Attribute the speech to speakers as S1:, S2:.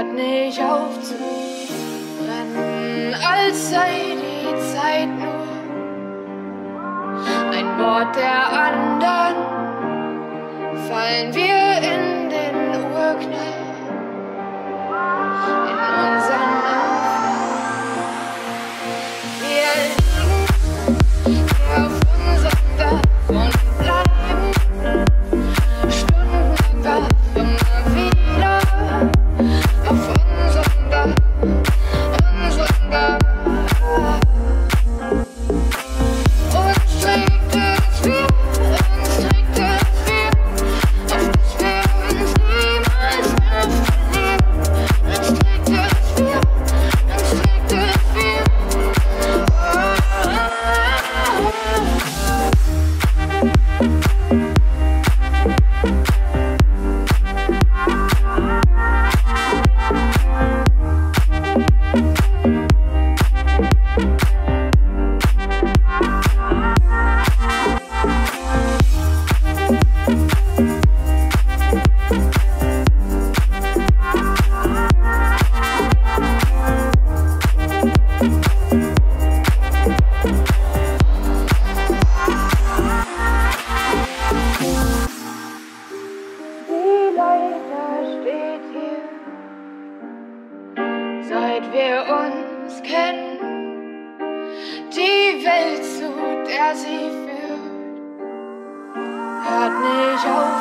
S1: hört nicht auf zu brennen, als sei die Zeit nur ein Wort der anderen, fallen wir in den Urknall, in unseren Anfang. Wir liegen hier auf unserem Dach und bleiben stundenlang wach, immer wieder auf unserem Dach, unserem Dach. Uns trägt es wir, auf dass wir uns niemals mehr verlieren. Uns trägt es wir, uns trägt es wir. Die Leiter steht hier, seit wir uns kennen, die Welt, zu der sie führt, hört nicht auf.